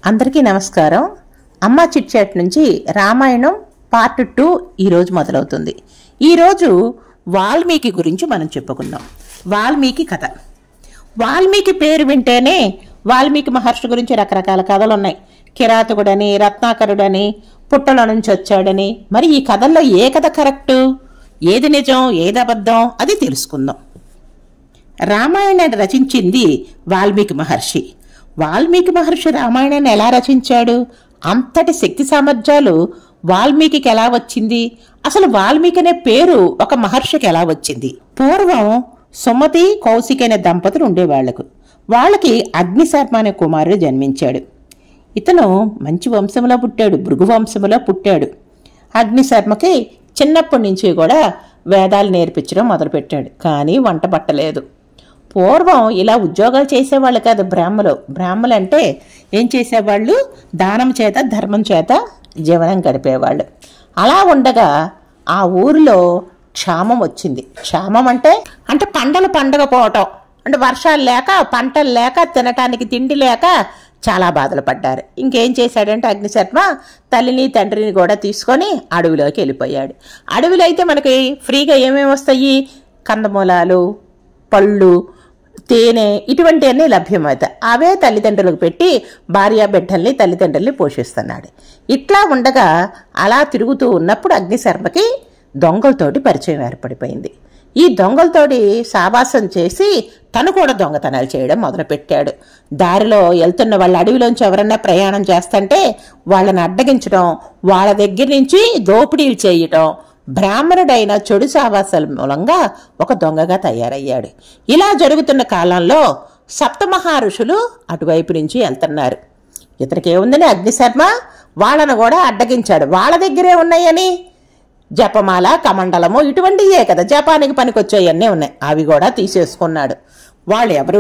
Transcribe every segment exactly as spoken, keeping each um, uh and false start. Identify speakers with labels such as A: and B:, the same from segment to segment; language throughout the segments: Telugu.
A: అందరికీ నమస్కారం. అమ్మ చిట్ చాట్ నుంచి రామాయణం పార్ట్ టూ ఈరోజు మొదలవుతుంది. ఈరోజు వాల్మీకి గురించి మనం చెప్పుకుందాం. వాల్మీకి కథ. వాల్మీకి పేరు వింటేనే వాల్మీకి మహర్షి గురించి రకరకాల కథలు ఉన్నాయి. కిరాతకుడని, రత్నాకరుడని, పుట్టల నుంచి వచ్చాడని. మరి ఈ కథల్లో ఏ కథ కరెక్టు, ఏది నిజం, ఏది అబద్ధం, అది తెలుసుకుందాం. రామాయణాన్ని రచించింది వాల్మీకి మహర్షి. వాల్మీకి మహర్షి రామాయణాన్ని ఎలా రచించాడు? అంతటి శక్తి సామర్థ్యాలు వాల్మీకి ఎలా వచ్చింది? అసలు వాల్మీకి అనే పేరు ఒక మహర్షికి ఎలా వచ్చింది? పూర్వం సుమతి, కౌశికి అనే దంపతులు ఉండేవాళ్లకు. వాళ్ళకి అగ్నిశర్మ అనే కుమారుడు జన్మించాడు. ఇతను మంచి వంశంలో పుట్టాడు, భృగు వంశంలో పుట్టాడు. అగ్నిశర్మకి చిన్నప్పటి నుంచి కూడా వేదాలు నేర్పించడం మొదలుపెట్టాడు. కానీ వంట పట్టలేదు. పూర్వం ఇలా ఉద్యోగాలు చేసేవాళ్ళు కాదు బ్రాహ్మలు. బ్రాహ్మలు అంటే ఏం చేసేవాళ్ళు? దానం చేత, ధర్మం చేత జీవనం గడిపేవాళ్ళు. అలా ఉండగా ఆ ఊరిలో క్షామం వచ్చింది. క్షామం అంటే అంటే పంటలు పండకపోవటం, అంటే వర్షాలు లేక, పంటలు లేక, తినటానికి తిండి లేక చాలా బాధలు పడ్డారు. ఇంకేం చేశాడంటే అగ్నిశర్మ తల్లిని తండ్రిని కూడా తీసుకొని అడవిలోకి వెళ్ళిపోయాడు. అడవిలో అయితే మనకి ఫ్రీగా ఏమేమి వస్తాయి? కందమూలాలు, పళ్ళు, తేనె, ఇటువంటివన్నీ లభ్యమవుతాయి. అవే తల్లిదండ్రులకు పెట్టి భార్య బిడ్డల్ని, తల్లిదండ్రుల్ని పోషిస్తున్నాడు. ఇట్లా ఉండగా అలా తిరుగుతూ ఉన్నప్పుడు అగ్నిశర్మకి దొంగలతోటి పరిచయం ఏర్పడిపోయింది. ఈ దొంగలతోటి సావాసం చేసి తను కూడా దొంగతనాలు చేయడం మొదలుపెట్టాడు. దారిలో వెళ్తున్న వాళ్ళ అడవిలోంచి ఎవరన్నా ప్రయాణం చేస్తుంటే వాళ్ళని అడ్డగించడం, వాళ్ళ దగ్గర నుంచి దోపిడీలు చేయటం, బ్రాహ్మణుడైన చెడు సావాసాల మూలంగా ఒక దొంగగా తయారయ్యాడు. ఇలా జరుగుతున్న కాలంలో సప్తమహా ఋషులు అటువైపు నుంచి వెళ్తున్నారు. ఇతనికి ఏముందని అగ్నిశర్మ వాళ్ళను కూడా అడ్డగించాడు. వాళ్ళ దగ్గరే ఉన్నాయని జపమాల, కమండలము ఇటువంటివే కదా జపానికి పనికొచ్చాయన్నీ ఉన్నాయి, అవి కూడా తీసేసుకున్నాడు. వాళ్ళు ఎవరు?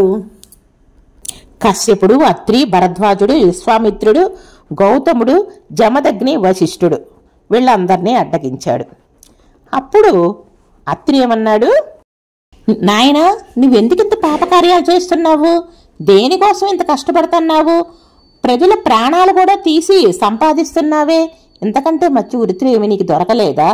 A: కశ్యపుడు, అత్రి, భరద్వాజుడు, విశ్వామిత్రుడు, గౌతముడు, జమదగ్ని, వశిష్ఠుడు వీళ్ళందరినీ అడ్డగించాడు. అప్పుడు అత్రి ఏమన్నాడు? నాయనా, నువ్వెందుకు ఇంత పాపకార్యాలు చేస్తున్నావు? దేనికోసం ఇంత కష్టపడుతున్నావు? ప్రజల ప్రాణాలు కూడా తీసి సంపాదిస్తున్నావే, ఇంతకంటే మంచి వృత్తి ఏమి నీకు దొరకలేదా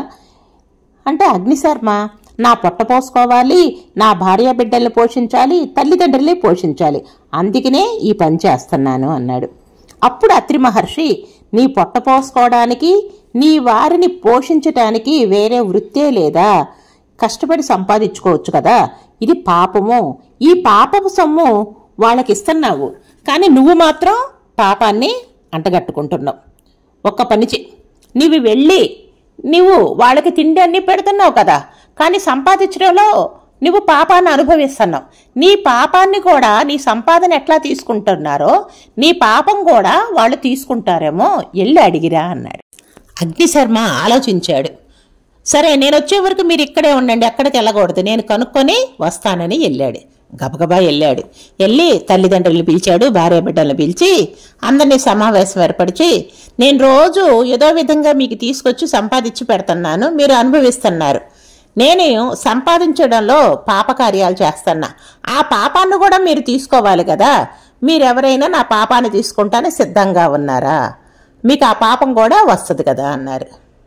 A: అంటే అగ్నిశర్మ నా పొట్ట పోసుకోవాలి, నా భార్య బిడ్డల్ని పోషించాలి, తల్లిదండ్రుల్ని పోషించాలి, అందుకనే ఈ పని చేస్తున్నాను అన్నాడు. అప్పుడు అత్రి మహర్షి, నీ పొట్ట పోసుకోవడానికి, నీ వారిని పోషించటానికి వేరే వృత్తే లేదా? కష్టపడి సంపాదించుకోవచ్చు కదా, ఇది పాపము. ఈ పాపపు సొమ్ము వాళ్ళకి ఇస్తున్నావు, కానీ నువ్వు మాత్రం పాపాన్ని అంటగట్టుకుంటున్నావు. ఒక్క పని చెయ్యి, నీవు వెళ్ళి నువ్వు వాళ్ళకి తిండి అన్ని పెడుతున్నావు కదా, కానీ సంపాదించడంలో నువ్వు పాపాన్ని అనుభవిస్తున్నావు. నీ పాపాన్ని కూడా, నీ సంపాదన ఎట్లా తీసుకుంటున్నారో నీ పాపం కూడా వాళ్ళు తీసుకుంటారేమో, వెళ్ళి అడిగిరా అన్నాడు. అగ్నిశర్మ ఆలోచించాడు. సరే, నేను వచ్చే వరకు మీరు ఇక్కడే ఉండండి, ఎక్కడికి వెళ్ళకూడదు, నేను కనుక్కొని వస్తానని వెళ్ళాడు. గబగబా వెళ్ళాడు. వెళ్ళి తల్లిదండ్రులు పిలిచాడు, భార్య బిడ్డలను పిలిచి అందరినీ సమావేశం ఏర్పరిచి, నేను రోజు ఏదో విధంగా మీకు తీసుకొచ్చి సంపాదించి పెడుతున్నాను, మీరు అనుభవిస్తున్నారు. నేను సంపాదించడంలో పాపకార్యాలు చేస్తున్నా, ఆ పాపాన్ని కూడా మీరు తీసుకోవాలి కదా. మీరెవరైనా నా పాపాన్ని తీసుకుంటానే సిద్ధంగా ఉన్నారా? మీకు ఆ పాపం కూడా వస్తుంది కదా అన్నారు.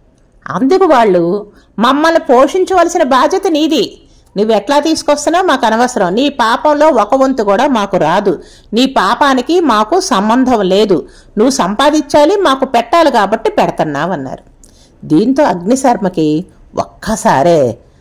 A: అందుకు వాళ్ళు, మమ్మల్ని పోషించవలసిన బాధ్యత నీది, నువ్వు ఎట్లా తీసుకొస్తున్నావు మాకు అనవసరం, నీ పాపంలో ఒక వంతు కూడా మాకు రాదు, నీ పాపానికి మాకు సంబంధం లేదు, నువ్వు సంపాదించాలి, మాకు పెట్టాలి కాబట్టి పెడుతున్నావు అన్నారు. దీంతో అగ్నిశర్మకి ఒక్కసారే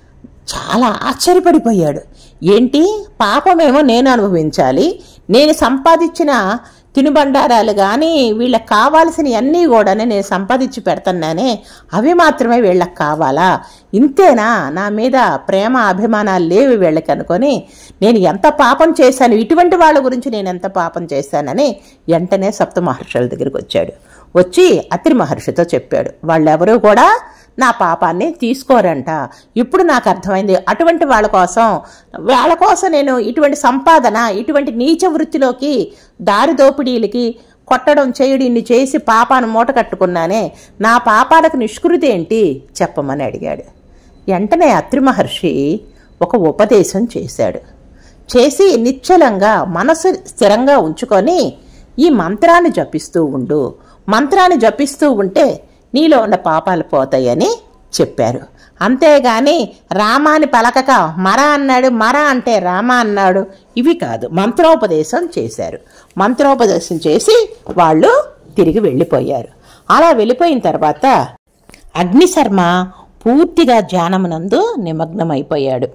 A: చాలా ఆశ్చర్యపడిపోయాడు. ఏంటి, పాపమేమో నేను అనుభవించాలి, నేను సంపాదించిన తినుబండారాలు కానీ వీళ్ళకి కావాల్సినవి అన్నీ కూడా నేను సంపాదించి పెడుతున్నానే, అవి మాత్రమే వీళ్ళకి కావాలా? ఇంతేనా? నా మీద ప్రేమ అభిమానాలు లేవు వీళ్ళకి అనుకొని నేను ఎంత పాపం చేశాను, ఇటువంటి వాళ్ళ గురించి నేను ఎంత పాపం చేశానని వెంటనే సప్త మహర్షుల దగ్గరికి వచ్చాడు. వచ్చి అత్రి మహర్షితో చెప్పాడు. వాళ్ళెవరూ కూడా నా పాపాన్ని తీసుకోరంట. ఇప్పుడు నాకు అర్థమైంది, అటువంటి వాళ్ళ కోసం వాళ్ళ కోసం నేను ఇటువంటి సంపాదన, ఇటువంటి నీచ వృత్తిలోకి, దారి దోపిడీలకి, కొట్టడం చేయడం ఇన్ని చేసి పాపాన్ని మూట కట్టుకున్నానే, నా పాపాలకు నిష్కృతి ఏంటి చెప్పమని అడిగాడు. వెంటనే అత్రి మహర్షి ఒక ఉపదేశం చేశాడు. చేసి నిశ్చలంగా మనసు స్థిరంగా ఉంచుకొని ఈ మంత్రాన్ని జపిస్తూ ఉండు, మంత్రాన్ని జపిస్తూ ఉంటే నీలో ఉన్న పాపాలు పోతాయని చెప్పారు. అంతేగాని రామాని పలకక మర అన్నాడు, మర అంటే రామ అన్నాడు, ఇవి కాదు. మంత్రోపదేశం చేశారు. మంత్రోపదేశం చేసి వాళ్ళు తిరిగి వెళ్ళిపోయారు. అలా వెళ్ళిపోయిన తర్వాత అగ్నిశర్మ పూర్తిగా ధ్యానమునందు నిమగ్నమైపోయాడు.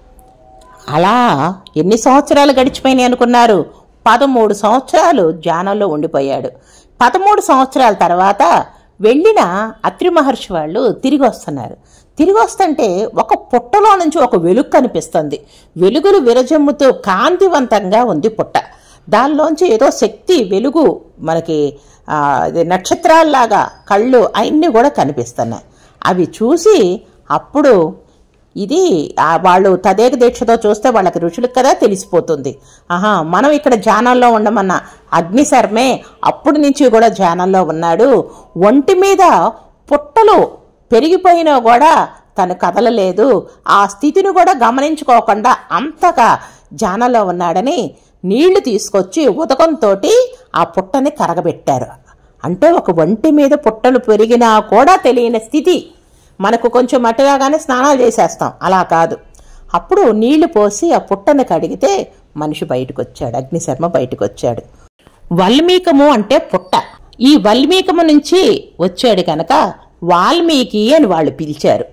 A: అలా ఎన్ని సంవత్సరాలు గడిచిపోయినాయి అనుకున్నారు? పదమూడు సంవత్సరాలు ధ్యానంలో ఉండిపోయాడు. పదమూడు సంవత్సరాల తర్వాత వెళ్ళిన అత్రి మహర్షి వాళ్ళు తిరిగి వస్తున్నారు. తిరిగి వస్తుంటే ఒక పుట్టలో నుంచి ఒక వెలుగు కనిపిస్తుంది. వెలుగులు విరజమ్ముతూ కాంతివంతంగా ఉంది పుట్ట. దానిలోంచి ఏదో శక్తి వెలుగు మనకి నక్షత్రాల్లాగా కళ్ళు అవన్నీ కూడా కనిపిస్తున్నాయి. అవి చూసి అప్పుడు ఇది వాళ్ళు తదేక దీక్షతో చూస్తే వాళ్ళకి ఋషులకు కదా తెలిసిపోతుంది. ఆహా, మనం ఇక్కడ ధ్యానంలో ఉండమన్న అగ్నిశర్మే అప్పటి నుంచి కూడా ధ్యానంలో ఉన్నాడు. ఒంటి మీద పుట్టలు పెరిగిపోయినా కూడా తను కదలలేదు. ఆ స్థితిని కూడా గమనించుకోకుండా అంతగా ధ్యానంలో ఉన్నాడని నీళ్లు తీసుకొచ్చి ఉదకంతో ఆ పుట్టని కరగబెట్టారు. అంటే ఒక ఒంటి మీద పుట్టలు పెరిగినా కూడా తెలియని స్థితి. మనకు కొంచెం మట్టిగానే స్నానాలు చేసేస్తాం, అలా కాదు. అప్పుడు నీళ్లు పోసి ఆ పుట్టని కడిగితే మనిషి బయటకు వచ్చాడు, అగ్నిశర్మ బయటకు వచ్చాడు. వల్మీకము అంటే పుట్ట. ఈ వల్మీకము నుంచి వచ్చాడు కనుక వాల్మీకి అని వాళ్ళు పిలిచారు.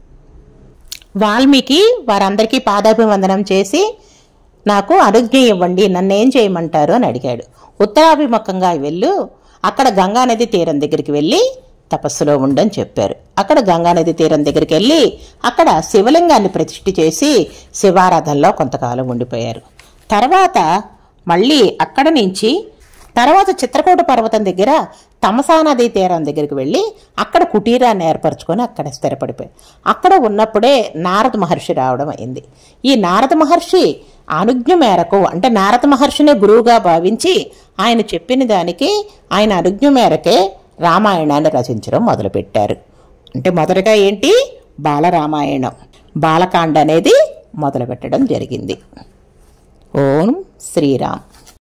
A: వాల్మీకి వారందరికీ పాదాభివందనం చేసి నాకు అనుజ్ఞ ఇవ్వండి, నన్నేం చేయమంటారు అని అడిగాడు. ఉత్తరాభిముఖంగా వెళ్ళు, అక్కడ గంగానది తీరం దగ్గరికి వెళ్ళి తపస్సులో ఉండని చెప్పారు. అక్కడ గంగానది తీరం దగ్గరికి వెళ్ళి అక్కడ శివలింగాన్ని ప్రతిష్ఠ చేసి శివారాధనలో కొంతకాలం ఉండిపోయారు. తర్వాత మళ్ళీ అక్కడ నుంచి తర్వాత చిత్రకూట పర్వతం దగ్గర తమసా నదీ తీరం దగ్గరికి వెళ్ళి అక్కడ కుటీరాన్ని ఏర్పరచుకొని అక్కడ స్థిరపడిపోయి అక్కడ ఉన్నప్పుడే నారద మహర్షి రావడం అయింది. ఈ నారద మహర్షి అనుజ్ఞ మేరకు, అంటే నారద మహర్షిని గురువుగా భావించి ఆయన చెప్పిన దానికి ఆయన అనుజ్ఞ మేరకే రామాయణాన్ని రచించడం మొదలుపెట్టారు. అంటే మొదటగా ఏంటి, బాలరామాయణం, బాలకాండ అనేది మొదలుపెట్టడం జరిగింది. ఓం శ్రీరామ్.